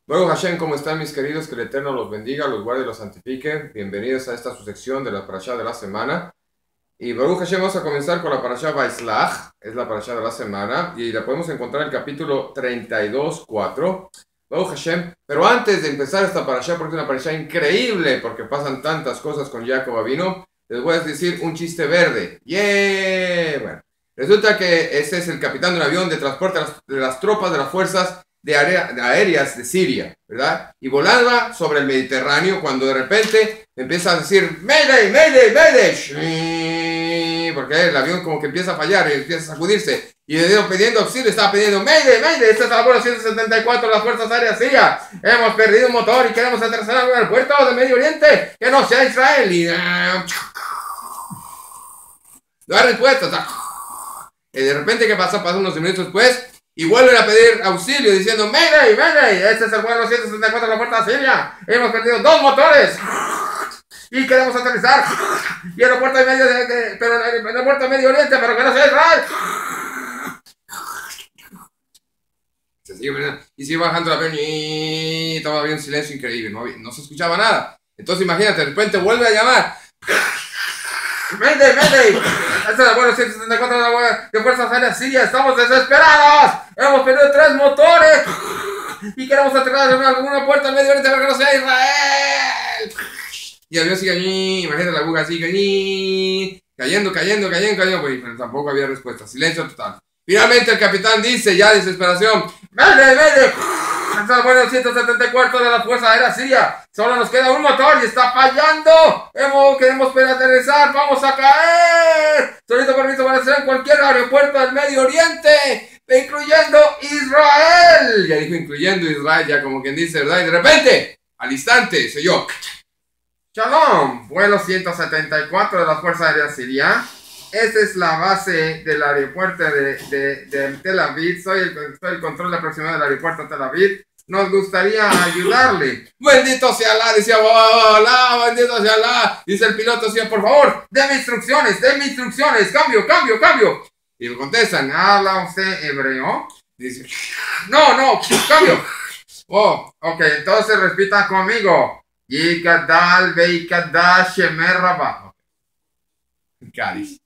Baruch Hashem, ¿cómo están mis queridos? Que el Eterno los bendiga, los guarde y los santifique. Bienvenidos a esta su sección de la parashá de la semana. Y Baruch Hashem, vamos a comenzar con la parashá Vaislach, es la parashá de la semana, y la podemos encontrar en el capítulo 32:4. Baruch Hashem, pero antes de empezar esta parashá, porque es una parashá increíble, porque pasan tantas cosas con Jacob Avino, les voy a decir un chiste verde. ¡Yeah! Bueno, resulta que este es el capitán de un avión de transporte de las tropas de las fuerzas de aéreas de Siria, ¿verdad? Y volaba sobre el Mediterráneo cuando de repente empieza a decir Mayday, Mayday, Mayday, porque el avión como que empieza a fallar y empieza a sacudirse. Y pidiendo auxilio, estaba pidiendo Mayday, Mayday, esta es la vuelo 174 de las Fuerzas Aéreas Siria. Hemos perdido un motor y queremos aterrizar en el puerto del Medio Oriente, que no sea Israel. Y no hay respuesta. Y de repente, ¿qué pasa? Pasa unos minutos después y vuelven a pedir auxilio diciendo Mayday, Mayday, este es el vuelo 164 de la Fuerza Siria. Hemos perdido 2 motores y queremos aterrizar y el aeropuerto de Medio Oriente, pero que no sea Israel. Se sigue y sigue bajando el avión y todavía un silencio increíble, no se escuchaba nada. Entonces imagínate, de repente vuelve a llamar Mayday, Mayday, este es el vuelo 174 de Fuerzas Aéreas Siria, estamos desesperados, hemos perdido 3 motores y queremos aterrizar en alguna puerta del Medio Oriente para que no sea Israel. Y el avión sigue, imagínate la aguja sigue, cayendo, pues, pero tampoco había respuesta, silencio total. Finalmente el capitán dice, ya desesperación, Mayday, Mayday, este es el vuelo 174 de la Fuerza Aérea Siria, solo nos queda un motor y está fallando, queremos aterrizar, vamos a caer, solito permiso para hacer en cualquier aeropuerto del Medio Oriente, incluyendo Israel. Ya dijo incluyendo Israel, ya como quien dice, ¿verdad? Y de repente, al instante, soy yo. Shalom, vuelo 174 de la Fuerza Aérea Siria. Esta es la base del aeropuerto de Tel Aviv. Soy el control aproximado del aeropuerto de Tel Aviv. Nos gustaría ayudarle. Bendito sea Allah, decía, hola, bendito sea Allah. Dice el piloto, decía, por favor, déme instrucciones, cambio. Y le contestan, ¿habla usted hebreo? Dice, no, cambio. Oh, ok, entonces repita conmigo. Yikadal veikadash shemer rabah. Cádiz.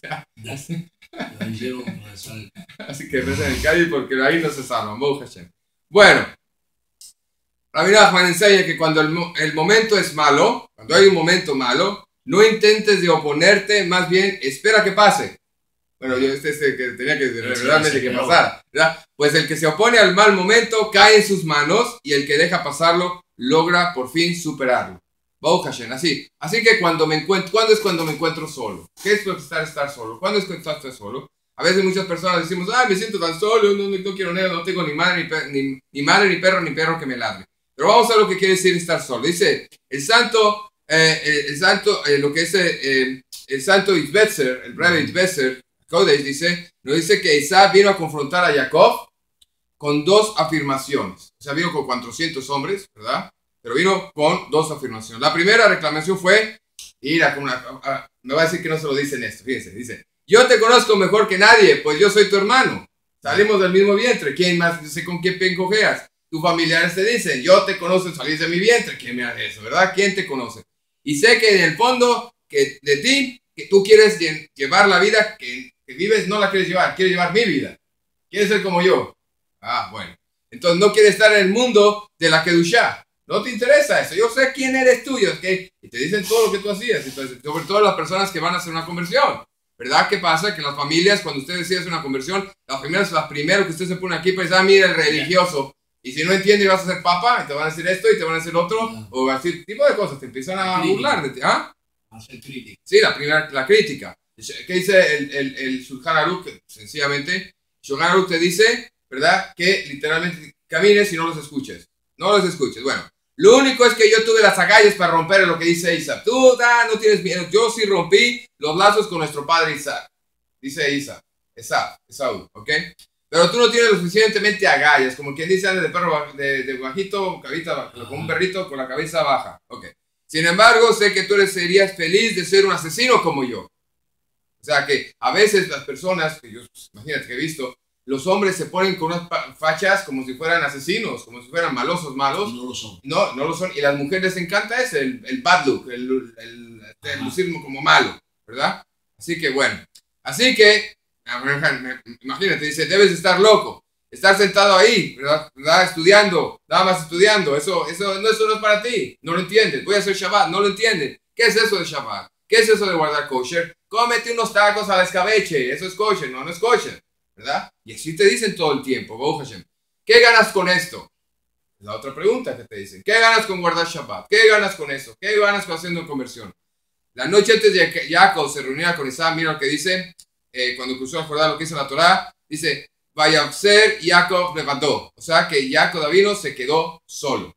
Así que recen en Cádiz porque ahí no se salvan. Bueno, Rabbi Nachman enseña que cuando el momento es malo, cuando hay un momento malo, no intentes de oponerte, más bien espera que pase. Bueno, yo que tenía que realmente que pasar, ¿verdad? Pues el que se opone al mal momento cae en sus manos y el que deja pasarlo logra por fin superarlo. Baruch Hashem, así que ¿cuándo es cuando me encuentro solo? ¿Qué es estar solo? ¿Cuándo es cuando estás solo? A veces muchas personas decimos, me siento tan solo, no quiero nada, no tengo ni madre, ni madre, ni perro que me ladre. Pero vamos a ver lo que quiere decir estar solo. Dice, el santo Itbezer, el breve Itbezer, Kodesh nos dice que Isaac vino a confrontar a Jacob con 2 afirmaciones. O sea, vino con 400 hombres, ¿verdad? Pero vino con 2 afirmaciones. La primera reclamación fue, me va a decir que no se lo dicen esto, fíjense, dice, yo te conozco mejor que nadie, pues yo soy tu hermano. Salimos del mismo vientre, ¿quién más? No sé con quién pencojeas. Tus familiares te dicen, yo te conozco, salís de mi vientre, ¿quién me hace eso, verdad? ¿Quién te conoce? Y sé que en el fondo, que de ti, que tú quieres llevar la vida que vives, no la quieres llevar, quieres llevar mi vida. Quieres ser como yo. Bueno. Entonces no quieres estar en el mundo de la Kedushá. No te interesa eso. Yo sé quién eres tú. ¿Okay? Y te dicen todo lo que tú hacías. Entonces, sobre todo las personas que van a hacer una conversión. ¿Verdad? ¿Qué pasa? Que las familias, cuando usted decide hacer una conversión, la primero que usted se pone aquí, pues, mira el religioso. Y si no entiende, vas a ser papa, y te van a decir esto y te van a decir otro, o así, tipo de cosas. Te empiezan a burlar de ti. Hacer crítica. Sí, la crítica. ¿Qué dice el Shulchan Aruch? Sencillamente, Shulchan Aruch te dice, ¿verdad? Que literalmente camines y no los escuches. No los escuches. Bueno, lo único es que yo tuve las agallas para romper lo que dice Isaac. Tú no tienes miedo. Yo sí rompí los lazos con nuestro padre Isaac. Dice Esaú, ¿ok? Pero tú no tienes lo suficientemente agallas, como quien dice antes de perro de bajito, cabita, como un perrito con la cabeza baja. Ok. Sin embargo, sé que tú serías feliz de ser un asesino como yo. O sea que a veces las personas, que yo, imagínate que he visto, los hombres se ponen con unas fachas como si fueran asesinos, como si fueran malosos malos. No lo son. No, no lo son. Y a las mujeres les encanta ese, el bad look, el lucir como malo, ¿verdad? Así que bueno. Así que, imagínate, dice, debes estar loco. Estar sentado ahí, ¿verdad? Estudiando, nada más estudiando. Eso no es para ti. No lo entiendes. Voy a hacer Shabbat. No lo entiendes. ¿Qué es eso de Shabbat? ¿Qué es eso de guardar kosher? Cómete unos tacos al escabeche. Eso es kosher. No, no es kosher. ¿Verdad? Y así te dicen todo el tiempo. Baruch Hashem. ¿Qué ganas con esto? La otra pregunta que te dicen. ¿Qué ganas con guardar Shabbat? ¿Qué ganas con eso? ¿Qué ganas con haciendo conversión? La noche antes de que Jacob se reuniera con Esau, mira lo que dice. Cuando cruzó el Jordán, lo que dice la Torá. Dice, vaya a ser Jacob levantó. O sea que Jacob Davino se quedó solo.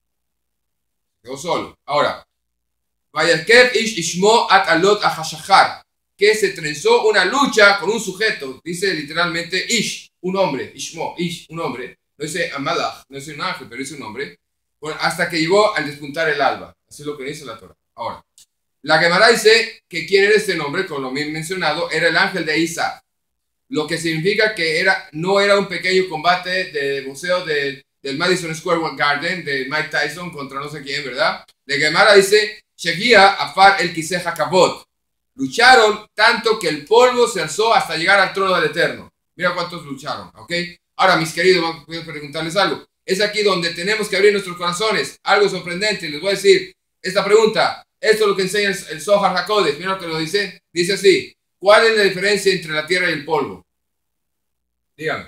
Quedó solo. Ahora, vaya que ish ishmo at alot ahashachar, que se trenzó una lucha con un sujeto. Dice literalmente ish, un hombre. Ishmo, ish, un hombre. No dice amalach, no dice un ángel, pero dice un hombre. Bueno, hasta que llegó al despuntar el alba. Así es lo que dice la Torah. Ahora, la Gemara dice que quién era este nombre, con lo bien mencionado, era el ángel de Isaac. Lo que significa que no era un pequeño combate de boxeo del Madison Square Garden de Mike Tyson contra no sé quién, ¿verdad? La Gemara dice, Shegia Afar el Kiseja Kabot. Lucharon tanto que el polvo se alzó hasta llegar al trono del Eterno. Mira cuántos lucharon, ¿ok? Ahora, mis queridos, vamos a preguntarles algo. Es aquí donde tenemos que abrir nuestros corazones. Algo sorprendente, les voy a decir esta pregunta. Esto es lo que enseña el Zohar HaKodesh. Mira lo que lo dice. Dice así. ¿Cuál es la diferencia entre la tierra y el polvo? Dígame.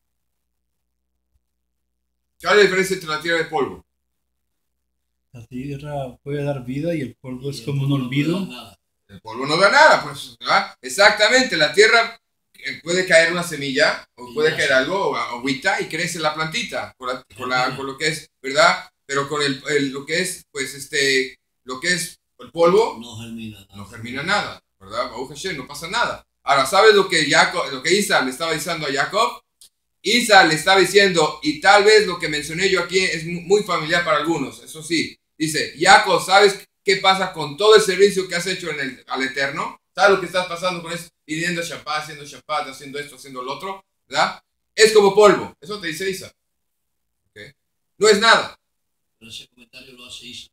¿Cuál es la diferencia entre la tierra y el polvo? La tierra puede dar vida y el polvo es como un olvido. El polvo no da nada, pues, ¿verdad? Exactamente, la tierra puede caer una semilla, o puede caer algo, o agüita, y crece la plantita, con lo que es, ¿verdad? Pero con lo que es, pues, lo que es el polvo, no germina nada, ¿verdad? Baruch Hashem, no pasa nada. Ahora, ¿sabes lo que Isaac le estaba diciendo a Jacob? Isaac le estaba diciendo, y tal vez lo que mencioné yo aquí es muy familiar para algunos, eso sí. Dice, Jacob, ¿sabes qué pasa con todo el servicio que has hecho al Eterno? ¿Sabes lo que estás pasando con eso? Pidiendo Shabbat, haciendo esto, haciendo lo otro, ¿verdad? Es como polvo. Eso te dice Isaac. ¿Okay? No es nada. Pero ese comentario lo hace Isaac.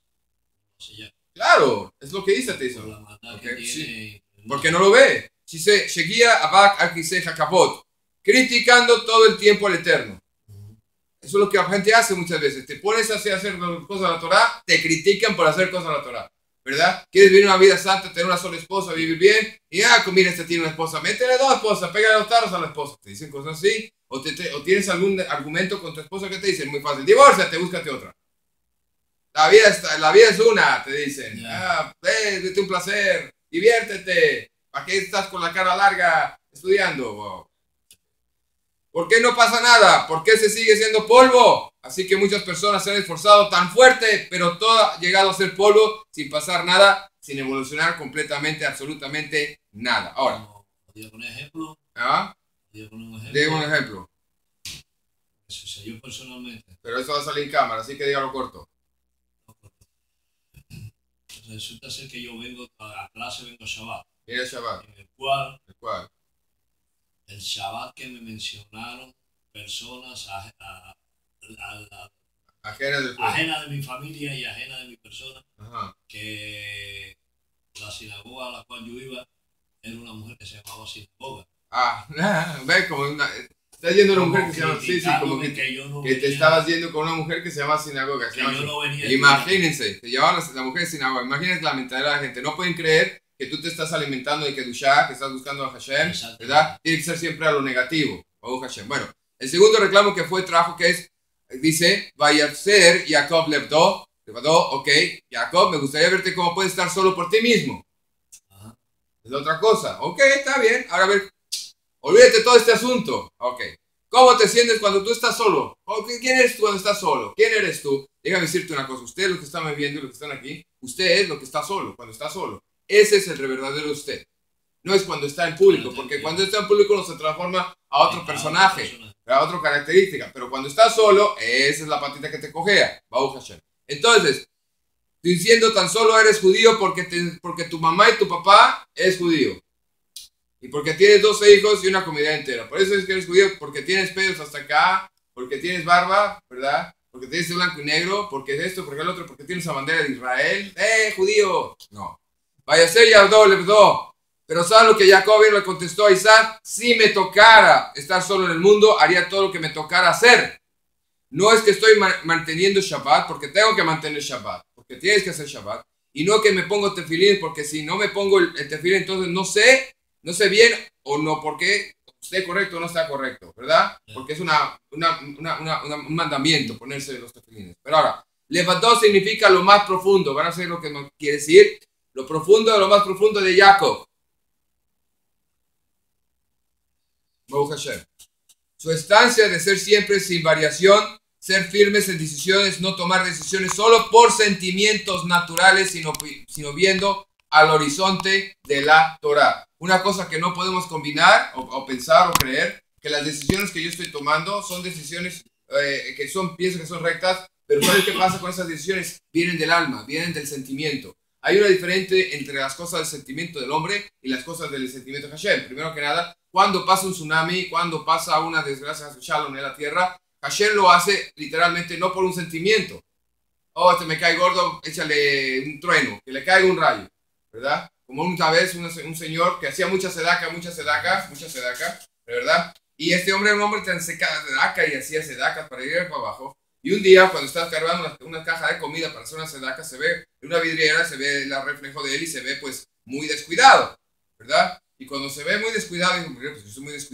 Claro, es lo que Isaac te hizo. Por la maldad Okay, que sí. tiene. Porque no lo ve. Dice, Shegia Abak Akiseja Kabot, criticando todo el tiempo al Eterno. Eso es lo que la gente hace muchas veces. Te pones a hacer cosas a la Torah, te critican por hacer cosas a la Torah. ¿Verdad? ¿Quieres vivir una vida santa, tener una sola esposa, vivir bien? Y mira, este tiene una esposa, métele dos esposas, pégale los tarros a la esposa. Te dicen cosas así. O tienes algún argumento con tu esposa que te dicen, muy fácil, divórciate, búscate otra. La vida es una, te dicen. Yeah. Vete un placer, diviértete. ¿Para qué estás con la cara larga estudiando? Wow. ¿Por qué no pasa nada? ¿Por qué se sigue siendo polvo? Así que muchas personas se han esforzado tan fuerte, pero todo ha llegado a ser polvo sin pasar nada, sin evolucionar completamente, absolutamente nada. Ahora. ¿Podría poner ejemplo? ¿Ah? ¿Podría poner un ejemplo? Diga un ejemplo. Eso sé yo personalmente. Pero eso va a salir en cámara, así que dígalo corto. Resulta ser que yo vengo a clase, vengo a Shabbat. Mira el Shabbat. En el cual El Shabbat que me mencionaron personas ajena de mi familia y ajena de mi persona, ajá, que la sinagoga a la cual yo iba era una mujer que se llamaba sinagoga. Ve como estás yendo a una mujer que se llama, sí, como que te estabas yendo con una mujer que se llama sinagoga. Imagínense, te llevaban la mujer de sinagoga. Imagínense la mentalidad de la gente. No pueden creer que tú te estás alimentando de Kedushá, que estás buscando a Hashem, ¿verdad? Tiene que ser siempre a lo negativo, a Hashem. Bueno, el segundo reclamo que trajo, que es, dice, vaya a ser Jacob levantó, ok, Jacob, me gustaría verte cómo puedes estar solo por ti mismo. Ajá. Es otra cosa, ok, está bien, ahora a ver, olvídate de todo este asunto, ok. ¿Cómo te sientes cuando tú estás solo? ¿Quién eres tú cuando estás solo? ¿Quién eres tú? Déjame decirte una cosa, ustedes los que están viendo y los que están aquí, usted es lo que está solo, cuando está solo. Ese es el verdadero usted. No es cuando está en público, porque cuando está en público no se transforma a otro personaje, a otra característica. Pero cuando está solo, esa es la patita que te cojea. Baruch Hashem. Entonces, diciendo tan solo eres judío porque tu mamá y tu papá es judío. Y porque tienes 12 hijos y una comunidad entera. Por eso es que eres judío, porque tienes pelos hasta acá, porque tienes barba, ¿verdad? Porque tienes blanco y negro, porque es esto, porque el otro, porque tienes la bandera de Israel. Judío! No. Vaya a ser Yardó, Lebdó. Pero ¿saben lo que Jacob le contestó a Isaac? Si me tocara estar solo en el mundo, haría todo lo que me tocara hacer. No es que estoy manteniendo Shabbat, porque tengo que mantener Shabbat, porque tienes que hacer Shabbat. Y no que me pongo tefilín, porque si no me pongo el tefilín, entonces no sé bien o no, porque esté correcto o no está correcto, ¿verdad? Porque es un mandamiento ponerse los tefilines. Pero ahora, levantó significa lo más profundo. Van a saber lo que nos quiere decir. Lo profundo, lo más profundo de Jacob. Baruch Hashem. Su estancia de ser siempre sin variación, ser firmes en decisiones, no tomar decisiones solo por sentimientos naturales, sino viendo al horizonte de la Torah. Una cosa que no podemos combinar o pensar o creer, que las decisiones que yo estoy tomando son decisiones pienso que son rectas, pero ¿sabes qué pasa con esas decisiones? Vienen del alma, vienen del sentimiento. Hay una diferencia entre las cosas del sentimiento del hombre y las cosas del sentimiento de Hashem. Primero que nada, cuando pasa un tsunami, cuando pasa una desgracia en la tierra, Hashem lo hace literalmente no por un sentimiento. Me cae gordo, échale un trueno, que le caiga un rayo, ¿verdad? Como una vez un señor que hacía mucha sedaca, ¿verdad? Y este hombre era un hombre tan secado de sedaca y hacía sedacas para ir para abajo. Y un día, cuando estaba cargando una caja de comida para hacer una sedaca, se ve en una vidriera, se ve el reflejo de él y se ve pues muy descuidado, ¿verdad? Y cuando se ve muy descuidado, digo, pues yo soy muy descuidado.